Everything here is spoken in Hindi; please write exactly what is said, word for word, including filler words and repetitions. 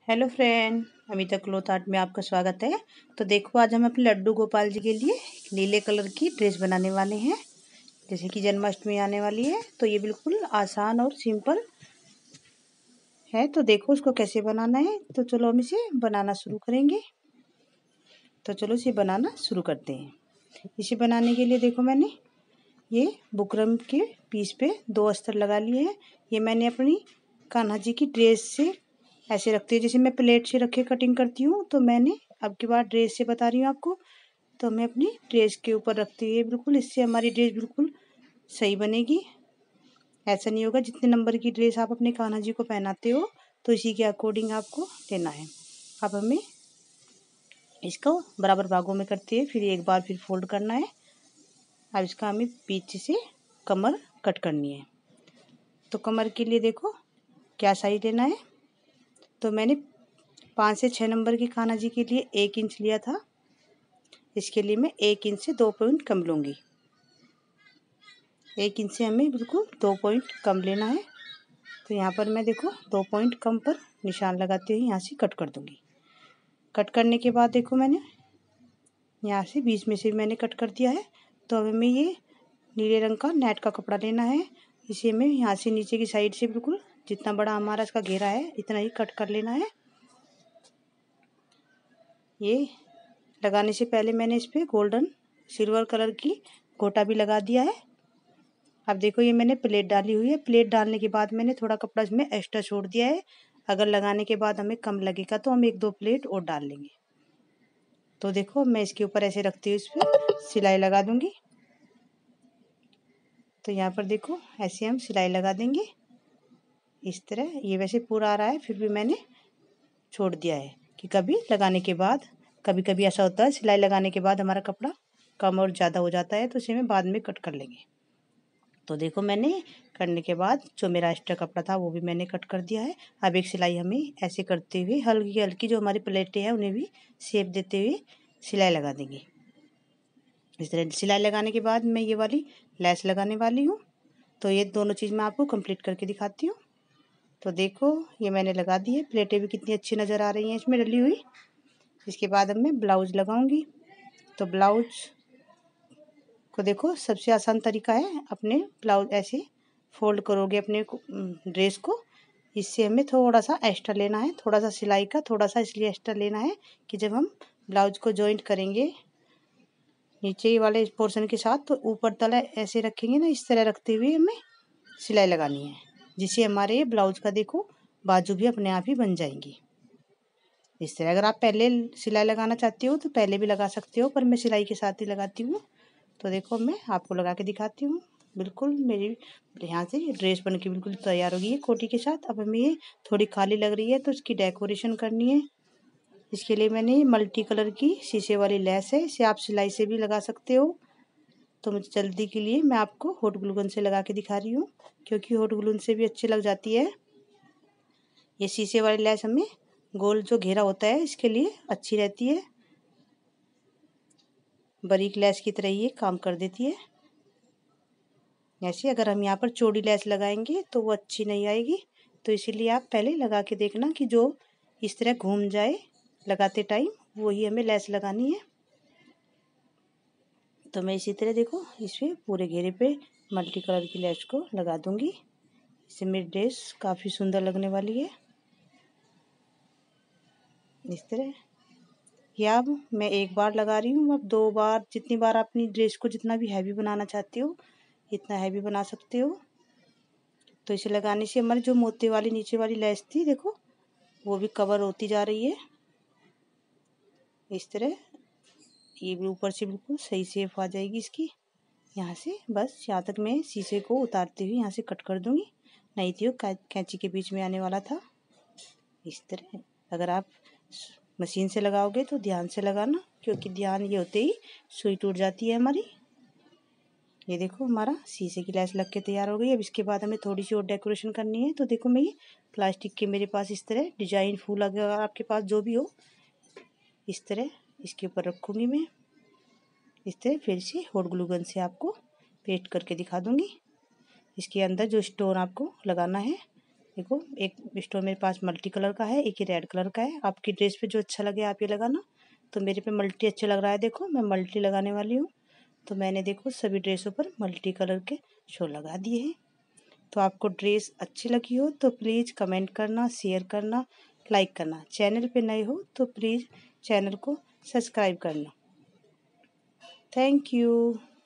Hello friend, Amita cloth art में आपका स्वागत है। तो देखो, आज हम अपने लड्डू गोपाल जी के लिए नीले कलर की ड्रेस बनाने वाले हैं। जैसे कि जन्माष्टमी आने वाली है, तो ये बिल्कुल आसान और सिंपल है। तो देखो उसको कैसे बनाना है। तो चलो हम इसे बनाना शुरू करेंगे। तो चलो इसे बनाना शुरू करते हैं। इसे बनाने के लिए देखो, मैंने ये बुकरम के पीस पे दो अस्तर लगा लिए हैं। ये मैंने अपनी कान्हा जी की ड्रेस से ऐसे रखती हूँ, जैसे मैं प्लेट से रखे कटिंग करती हूँ। तो मैंने अब की बार ड्रेस से बता रही हूँ आपको। तो मैं अपनी ड्रेस के ऊपर रखती हूँ बिल्कुल। इससे हमारी ड्रेस बिल्कुल सही बनेगी। ऐसा नहीं होगा, जितने नंबर की ड्रेस आप अपने कान्हा जी को पहनाते हो तो इसी के अकॉर्डिंग आपको लेना है। अब हमें इसको बराबर भागों में करते हैं, फिर एक बार फिर फोल्ड करना है। अब इसका हमें पीछे से कमर कट करनी है। तो कमर के लिए देखो क्या साइज लेना है। तो मैंने पाँच से छः नंबर की कान्हा जी के लिए एक इंच लिया था। इसके लिए मैं एक इंच से दो पॉइंट कम लूँगी। एक इंच से हमें बिल्कुल दो पॉइंट कम लेना है। तो यहाँ पर मैं देखो दो पॉइंट कम पर निशान लगाते हुए यहाँ से कट कर दूँगी। कट करने के बाद देखो, मैंने यहाँ से बीच में से भी मैंने कट कर दिया है। तो अब हमें ये नीले रंग का नेट का कपड़ा लेना है। इसे हमें यहाँ से नीचे की साइड से बिल्कुल जितना बड़ा हमारा इसका घेरा है इतना ही कट कर लेना है। ये लगाने से पहले मैंने इस पर गोल्डन सिल्वर कलर की गोटा भी लगा दिया है। अब देखो, ये मैंने प्लेट डाली हुई है। प्लेट डालने के बाद मैंने थोड़ा कपड़ा इसमें एक्स्ट्रा छोड़ दिया है। अगर लगाने के बाद हमें कम लगेगा तो हम एक दो प्लेट और डाल लेंगे। तो देखो, मैं इसके ऊपर ऐसे रखती हूँ, इस पर सिलाई लगा दूंगी। तो यहाँ पर देखो ऐसे हम सिलाई लगा देंगे इस तरह। ये वैसे पूरा आ रहा है, फिर भी मैंने छोड़ दिया है कि कभी लगाने के बाद, कभी कभी ऐसा होता है सिलाई लगाने के बाद हमारा कपड़ा कम और ज़्यादा हो जाता है, तो इसे हम बाद में कट कर लेंगे। तो देखो, मैंने करने के बाद जो मेरा एक्स्ट्रा कपड़ा था वो भी मैंने कट कर दिया है। अब एक सिलाई हमें ऐसे करते हुए हल्की हल्की जो हमारी प्लेटें हैं उन्हें भी शेप देते हुए सिलाई लगा देंगे। इस तरह सिलाई लगाने के बाद मैं ये वाली लैस लगाने वाली हूँ। तो ये दोनों चीज़ मैं आपको कंप्लीट करके दिखाती हूँ। तो देखो, ये मैंने लगा दी है। प्लेटें भी कितनी अच्छी नज़र आ रही हैं इसमें डली हुई। इसके बाद अब मैं ब्लाउज लगाऊंगी। तो ब्लाउज को देखो, सबसे आसान तरीका है, अपने ब्लाउज ऐसे फोल्ड करोगे अपने ड्रेस को। इससे हमें थोड़ा सा एक्स्ट्रा लेना है, थोड़ा सा सिलाई का थोड़ा सा इसलिए एक्स्ट्रा लेना है कि जब हम ब्लाउज को जॉइंट करेंगे नीचे वाले पोर्शन के साथ, तो ऊपर तला ऐसे रखेंगे ना, इस तरह रखते हुए हमें सिलाई लगानी है, जिससे हमारे ब्लाउज का देखो बाजू भी अपने आप ही बन जाएंगी। इस तरह अगर आप पहले सिलाई लगाना चाहती हो तो पहले भी लगा सकते हो, पर मैं सिलाई के साथ ही लगाती हूँ। तो देखो, मैं आपको लगा के दिखाती हूँ। बिल्कुल मेरी यहाँ से ड्रेस बन के बिल्कुल तैयार हो गई है कोटी के साथ। अब हमें ये थोड़ी खाली लग रही है तो इसकी डेकोरेशन करनी है। इसके लिए मैंने मल्टी कलर की शीशे वाली लेस है, इसे आप सिलाई से भी लगा सकते हो। तो मुझे जल्दी के लिए मैं आपको हॉट ग्लू गन से लगा के दिखा रही हूँ, क्योंकि हॉट ग्लू गन से भी अच्छी लग जाती है। ये शीशे वाली लेस हमें गोल जो घेरा होता है इसके लिए अच्छी रहती है। बारीक लेस की तरह ये काम कर देती है। ऐसे अगर हम यहाँ पर चौड़ी लेस लगाएंगे तो वो अच्छी नहीं आएगी। तो इसीलिए आप पहले लगा के देखना कि जो इस तरह घूम जाए लगाते टाइम, वही हमें लेस लगानी है। तो मैं इसी तरह देखो इस पर पूरे घेरे पे मल्टी कलर की लेस को लगा दूंगी। इससे मेरी ड्रेस काफ़ी सुंदर लगने वाली है। इस तरह या अब मैं एक बार लगा रही हूँ, अब दो बार, जितनी बार अपनी ड्रेस को जितना भी हैवी बनाना चाहती हो इतना हैवी बना सकते हो। तो इसे लगाने से हमारी जो मोती वाली नीचे वाली लेस थी देखो वो भी कवर होती जा रही है। इस तरह ये भी ऊपर से बिल्कुल सही शेप आ जाएगी इसकी। यहाँ से बस यहाँ तक मैं शीशे को उतारते हुए यहाँ से कट कर दूँगी, नहीं थी वो कैंची के बीच में आने वाला था। इस तरह अगर आप मशीन से लगाओगे तो ध्यान से लगाना, क्योंकि ध्यान ये होते ही सुई टूट जाती है हमारी। ये देखो हमारा शीशे की लेस लग के तैयार हो गई। अब इसके बाद हमें थोड़ी सी और डेकोरेशन करनी है। तो देखो, मैं ये प्लास्टिक के मेरे पास इस तरह डिजाइन फूल अगर आपके पास जो भी हो इस तरह इसके ऊपर रखूँगी मैं। इस तरह फिर से हॉट ग्लू गन से आपको पेस्ट करके दिखा दूँगी। इसके अंदर जो स्टोन आपको लगाना है देखो एक स्टोन मेरे पास मल्टी कलर का है, एक ही रेड कलर का है। आपकी ड्रेस पे जो अच्छा लगे आप ये लगाना। तो मेरे पे मल्टी अच्छा लग रहा है, देखो मैं मल्टी लगाने वाली हूँ। तो मैंने देखो सभी ड्रेसों पर मल्टी कलर के शो लगा दिए हैं। तो आपको ड्रेस अच्छी लगी हो तो प्लीज़ कमेंट करना, शेयर करना, लाइक करना। चैनल पे नए हो तो प्लीज़ चैनल को सब्सक्राइब करना। Thank you.